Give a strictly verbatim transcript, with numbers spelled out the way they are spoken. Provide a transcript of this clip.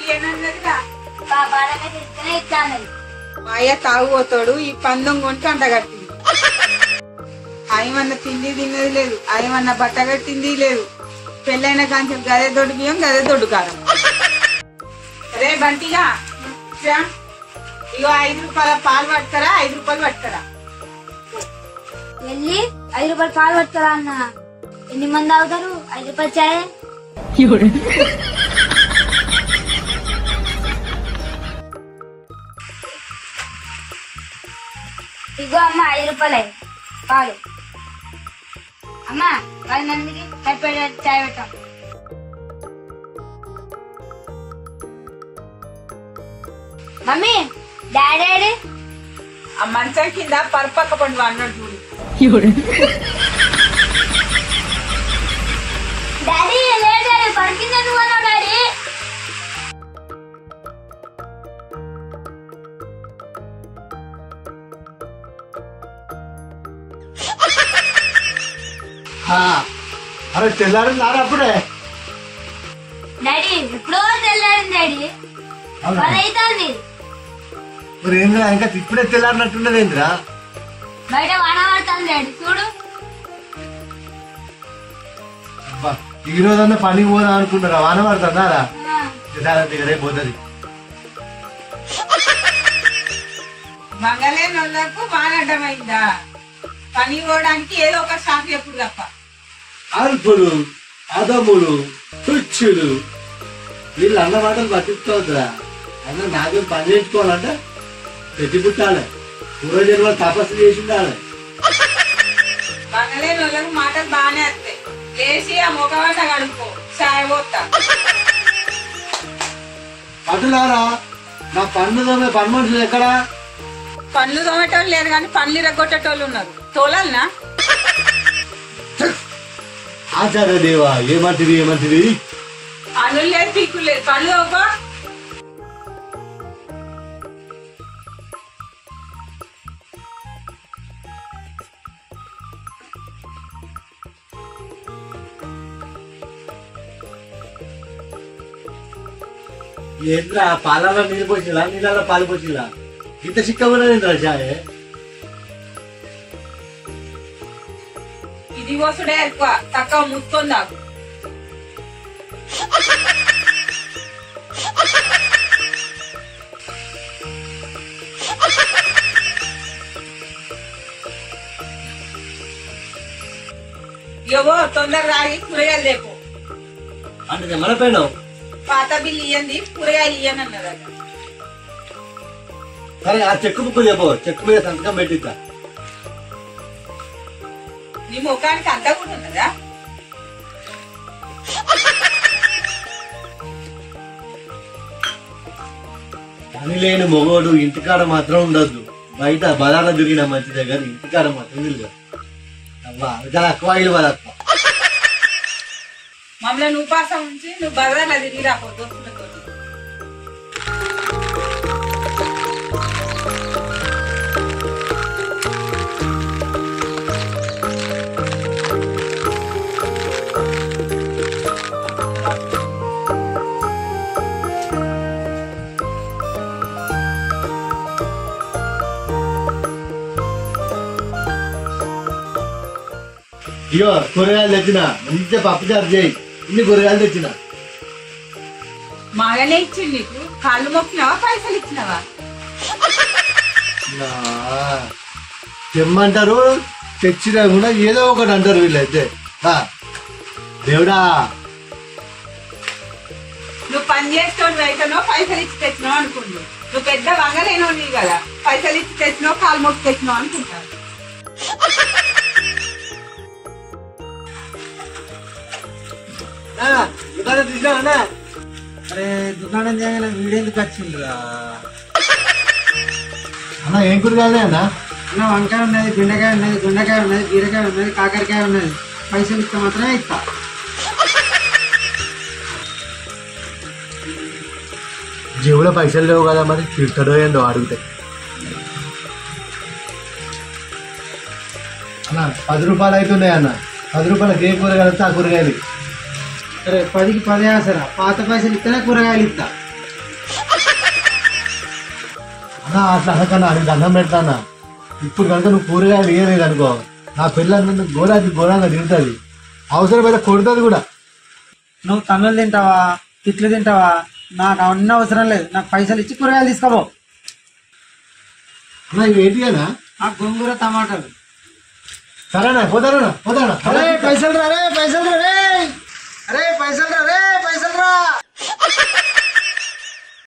మా అయ్య తాగుపోతాడు ఈ పందెం కొంటే అంట కట్టింది ఆయమన్నా తిండి తిన్నది లేదు ఆయమన్నా బట్ట కట్టింది లేదు పెళ్ళైన కాంచెం గదే దొడ్డు బియ్యం గదే దొడ్డు కారం రే బంటిగా ఇగో ఐదు రూపాయల పాలు పట్టుకరా ఐదు రూపాయలు పట్టుకరా వెళ్ళి ఐదు రూపాయలు పాలు పట్టుకరా అన్న ఎన్ని మంది తాగుతారు ఐదు రూపాయలు చాయ్ ఇగో అమ్మ ఐదు రూపాయలే పాలు అమ్మ పది మందికి సరిపడే చాయ్ పెట్టాం మమ్మీ డాడీ ఆ మంచం కింద పరపక్క పండు అన్నాడు చూడు డాడీ లేదు డాడీ పడికింది ఎందుకు అన్నావు డాడీ అరే తెల్లారింది నారా అప్పుడే డాడీ ఎప్పుడో తెల్లారింది డాడీ పది అవుతుంది మరి ఏంద్రా ఇంకా ఇప్పుడే తెల్లారినట్టున్నది ఏంద్రా బయట వాన పడుతుంది డాడీ చూడు అబ్బా ఈ రోజన్నా పనికి పోదా అనుకుంటారా వాన పడుతుందారా రేపు పోతుంది మంగళే నొల్లకు వానడ్డమైందా పని పోవడానికి ఏదో ఒక షాక్ ఎప్పుడు తప్ప అల్పులు అదములు తుచ్చులు వీళ్ళు అన్న మాటలు పట్టించుకోవద్దురా అన్న నాకేం పని చేయించుకోవాలంటే పెట్టి పుట్టాలి పూర్వజన్మ తపస్సు చేసి ఉండాలి మంగళే నొల్లకు మాటలు బాగానే వస్తాయి లేచి ఆ ముఖవంట కడుక్కో చాయ్ పోతా పట్టులారా నా పన్ను తోమే పని మనుషులు ఎక్కడా పనులు తోమేటోళ్ళు లేరు కానీ పనులు ఇరగొట్టేటోళ్ళు ఉన్నారు తోలన్నా ఆచార్య దేవా ఏమంటిది ఏమంటిది పనులు లేదు పీకులు లేదు పనులు ఒక ఏంద్రా పాలలో నీళ్ళు పోసిలా నీళ్ళలో పాలు పోసిలా ఇంత చిక్క కూడా ఏంద్రా చాయ్ ఇది వసుడే ఎక్కువ తక్కువ ముత్తుంది నాకు ఏవో తొందరగా రాగి కూరగాయలు లేపు అంటే మన పైన పాత బిల్లు ఇయ్యండి కూరగాయలు ఇయ్యని అన్నదట సరే ఆ చెక్కు బుక్ చెప్పు చెక్కు మీద సంతకం పెట్టిద్దా నీ ముఖానికి అంతా కూడా ఉన్నదా పని లేని మొగోడు ఇంటికాడ మాత్రం ఉండద్దు బయట బలాన తిరిగిన మంచి దగ్గర ఇంటికాడ మాత్రం తిరిగి అవ్వా చాలా ఎక్కువ ఇల్లు వాళ్ళ మమ్మల్ని ఉపాసం ఉంచి నువ్వు బజార్లో తిరిగి రాపో దోస్తులతో ఇగో కూరగాయలు తెచ్చిన మంచిగా పప్పు చారు చేయి ఇన్ని కూరగాయలు తెచ్చిన మగనే ఇచ్చింది నీకు కాళ్ళు మొక్కినావా పైసలు ఇచ్చినావా తెమ్మంటారు తెచ్చినా కూడా ఏదో ఒకటి అంటారు వీళ్ళైతే దేవుడా నువ్వు పని చేస్తావు అయితేనో పైసలు ఇచ్చి తెచ్చినావు అనుకుంటు నువ్వు పెద్ద వంగలేనో నీ కదా పైసలు ఇచ్చి తెచ్చినావు కాలు మొక్కి తెచ్చినావు అనుకుంటాను దుకాణం తీసినా అరే దుకాణం చేయగానే వీడెందుకు వచ్చిందిరా అన్న ఏం కూరగాయలే అన్న అన్న వంకాయ ఉన్నది బెండకాయ ఉన్నది దొండకాయ ఉన్నది బీరకాయ ఉన్నది కాకరకాయ ఉన్నది పైసలు ఇస్తే మాత్రమే ఇస్తా జేబులో పైసలు లేవు కదా మరి తిడతాడో ఏందో అడిగితే అన్న పది రూపాయలు అవుతున్నాయి అన్న పది రూపాయలకి ఏ కూరగాయలు ఆ కూరగాయలు అరే పదికి పది ఆసరా పాత పైసలు ఇస్తేనే కూరగాయలు ఇస్తా నా అట్లా అనకన్నా నీకు దండం పెడతానా. ఇప్పుడు కనుక నువ్వు కూరగాయలు వేయలేదు అనుకో, నా పిల్లలు గోడాకి గోడంగా తింటుంది, అవసరమైతే కొడుతుంది కూడా. నువ్వు తన్నులు తింటావా తిట్లు తింటావా, నాకు అవన్నీ అవసరం లేదు. నాకు పైసలు ఇచ్చి కూరగాయలు తీసుకోబో. అన్నా ఇవి ఏంటిగానా? ఆ గోంగూర టమాటాలు. సరేనా పోతానా పోతానా. అరే పైసలు రా రే, పైసలు రా రే, అరే పైసలు రా రే.